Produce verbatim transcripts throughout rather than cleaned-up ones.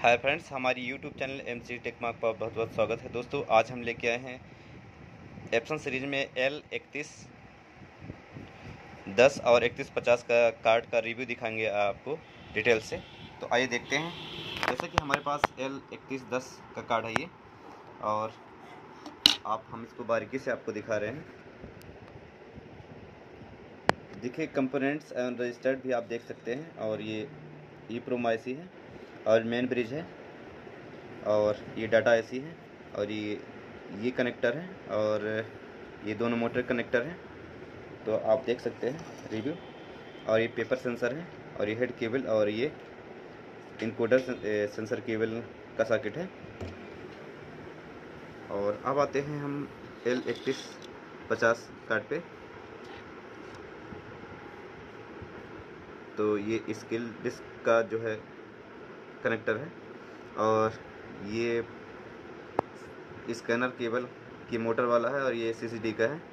हाय friends, हमारी YouTube channel M C Tech Mark पर बहुत बहुत स्वागत है। दोस्तों, आज हम लेके आए हैं एप्सन सीरीज में एल इकतीस दस और इकतीस पचास का कार्ड का रिव्यू दिखाएंगे आपको डिटेल से। तो आइए देखते हैं। जैसे कि हमारे पास एल इकतीस दस का कार्ड है ये, और आप हम इसको बारीकी से आपको दिखा रहे हैं। देखिए, कंपोनेंट्स एंड रजिस्टर्ड भी आप देख सकते हैं। और ये ई प्रोम आई सी है, और मेन ब्रिज है, और ये डाटा आई सी है, और ये ये कनेक्टर है, और ये दोनों मोटर कनेक्टर हैं। तो आप देख सकते हैं रिव्यू। और ये पेपर सेंसर है, और ये हेड केबल, और ये इनकोडर सेंसर केबल का सर्किट है। और अब आते हैं हम एल इकतीस पचास कार्ड पे। तो ये स्किल डिस्क का जो है कनेक्टर है, और ये स्कैनर केबल की मोटर वाला है, और ये सी सी डी का है।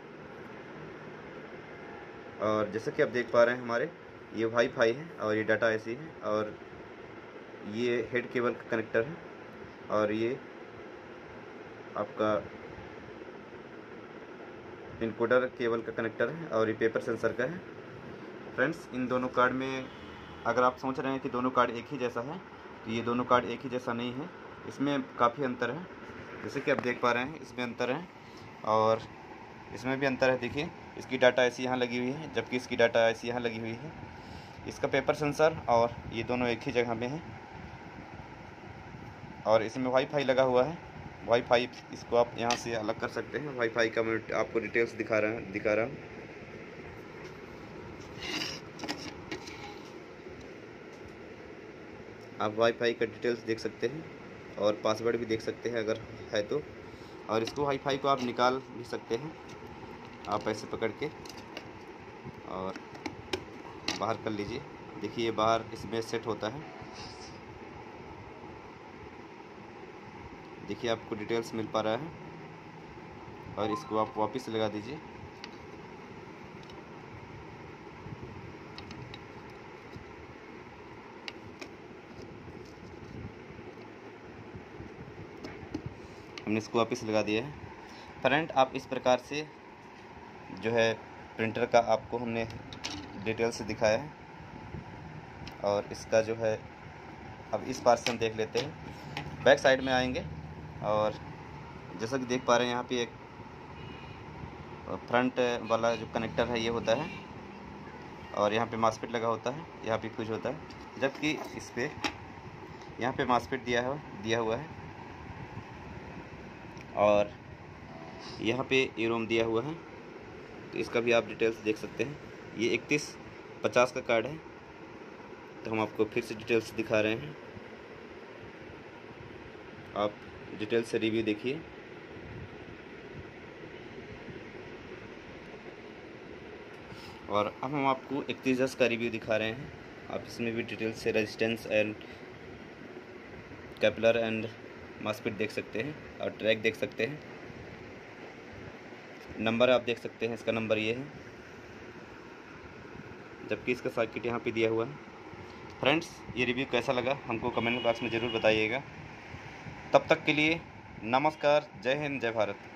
और जैसा कि आप देख पा रहे हैं, हमारे ये वाईफाई है, और ये डाटा आई सी है, और ये हेड केबल का कनेक्टर है, और ये आपका इनकोडर केबल का कनेक्टर है, और ये पेपर सेंसर का है। फ्रेंड्स, इन दोनों कार्ड में अगर आप सोच रहे हैं कि दोनों कार्ड एक ही जैसा है, तो ये दोनों कार्ड एक ही जैसा नहीं है। इसमें काफ़ी अंतर है। जैसे कि आप देख पा रहे हैं, इसमें अंतर है, और इसमें भी अंतर है। देखिए, इसकी डाटा आई सी यहाँ लगी हुई है, जबकि इसकी डाटा आई सी यहाँ लगी हुई है। इसका पेपर सेंसर और ये दोनों एक ही जगह में है, और इसमें वाईफाई लगा हुआ है। वाईफाई इसको आप यहाँ से अलग कर सकते हैं। वाईफाई का मैं आपको डिटेल्स दिखा रहा हूँ दिखा रहा हूँ आप वाईफाई का डिटेल्स देख सकते हैं, और पासवर्ड भी देख सकते हैं अगर है तो। और इसको वाईफाई को आप निकाल भी सकते हैं, आप ऐसे पकड़ के और बाहर कर लीजिए। देखिए, बाहर इसमें सेट होता है। देखिए, आपको डिटेल्स मिल पा रहा है, और इसको आप वापस लगा दीजिए। हमने इसको वापस लगा दिया है। फ्रेंड, आप इस प्रकार से जो है प्रिंटर का आपको हमने डिटेल से दिखाया है। और इसका जो है, अब इस पार्ट से हम देख लेते हैं। बैक साइड में आएंगे, और जैसा कि देख पा रहे हैं, यहाँ पे एक फ्रंट वाला जो कनेक्टर है ये होता है, और यहाँ पे मास्फेट लगा होता है, यहाँ पे कुछ होता है। जबकि इस पे यहाँ पे मास्फेट दिया है दिया हुआ है, और यहाँ पे ईरोम दिया हुआ है। तो इसका भी आप डिटेल्स देख सकते हैं। ये इकतीस पचास का कार्ड है, तो हम आपको फिर से डिटेल्स दिखा रहे हैं। आप डिटेल से रिव्यू देखिए। और अब हम आपको इकतीस दस का रिव्यू दिखा रहे हैं। आप इसमें भी डिटेल से resistance and coupler and MOSFET देख सकते हैं, और ट्रैक देख सकते हैं। नंबर आप देख सकते हैं, इसका नंबर ये है, जबकि इसका सर्किट यहाँ पे दिया हुआ है। फ्रेंड्स, ये रिव्यू कैसा लगा हमको कमेंट बॉक्स में ज़रूर बताइएगा। तब तक के लिए नमस्कार, जय हिंद, जय भारत।